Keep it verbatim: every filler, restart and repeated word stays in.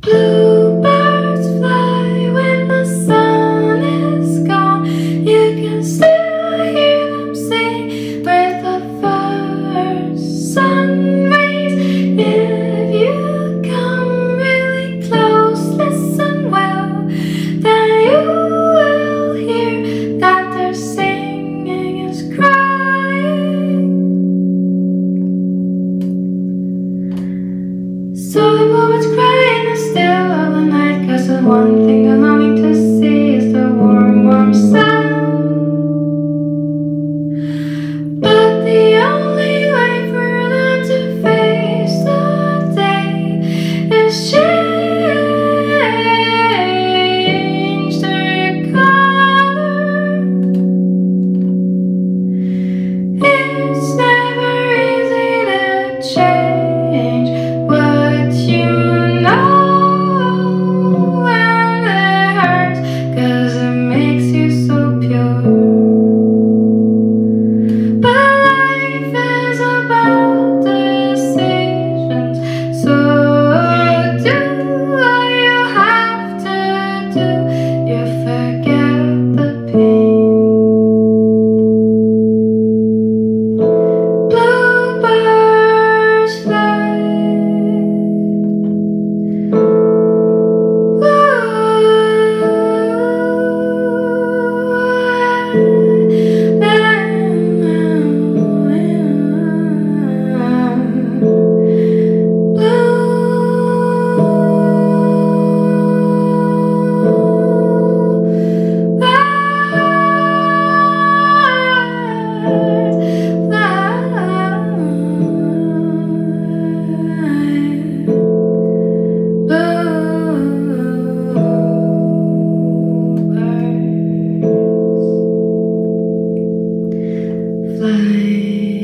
Bluebirds fly when the sun is gone. You can still hear them sing with the first sun rays. If you come really close, listen well, then you will hear that their singing is crying. So the moment's crying is still of the night, 'cause the one thing they're longing to see is the warm, warm sun. But the only way for them to face the day is change their color. It's never easy to change what you know, and it hurts 'cause it makes you so pure. But life is about decisions, so do what you have to do. You forget the pain. Bluebirds fly. Fly.